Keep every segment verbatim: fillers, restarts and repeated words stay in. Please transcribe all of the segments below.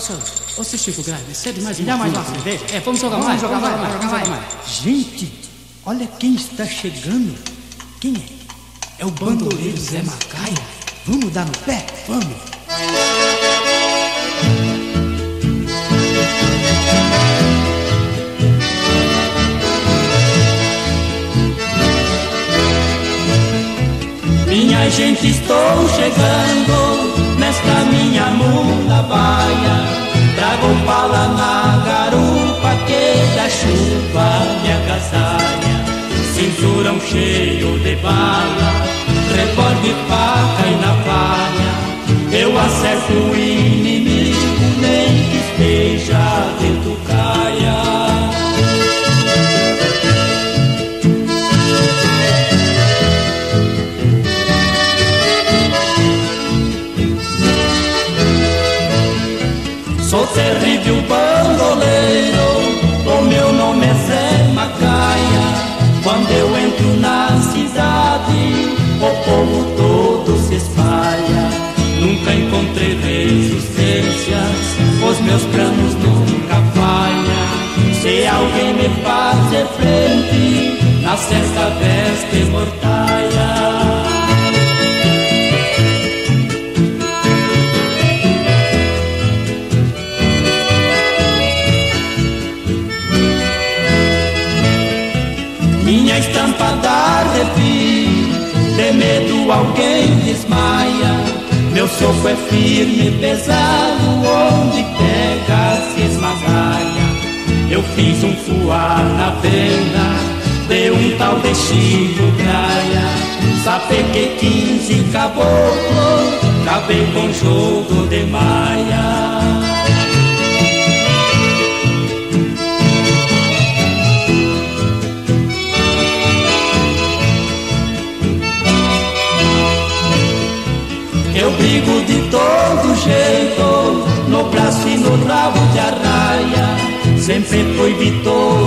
Ô, seu Chico Grave, você é demais. Me dá mais uma cerveja? É, vamos jogar Vamos mais. jogar vamos mais, jogar jogar mais. Gente, olha quem está chegando. Quem é? É o bandoleiro Zé Macaia. Vamos dar no pé? Vamos. Minha gente, estou chegando nesta minha mula baia. Trago bala na garupa que da chuva me agasalha. Cinturão cheio de bala, revólver, faca e navalha. Eu acerto o inimigo, nem que esteja dentro caia. Sou terrível bandoleiro, o meu nome é Zé Macaia. Quando eu entro na cidade, o povo todo se espalha. Nunca encontrei resistências, os meus planos nunca falham. Se alguém me fazer frente, na certa veste mortalha. Minha estampa dá arrepio, de medo alguém desmaia. Meu soco é firme, pesado, onde pega se esmagalha. Eu fiz um fuá na venda de um tal de Chico Graia. Sapequei quinze caboclos, acabei com jogo de maia. Eu brigo de todo jeito, no braço e no rabo de arraia. Sempre fui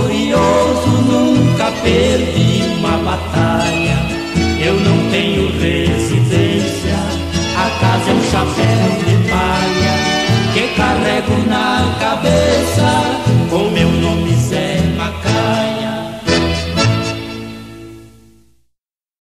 vitorioso, nunca perdi uma batalha. Eu não tenho rei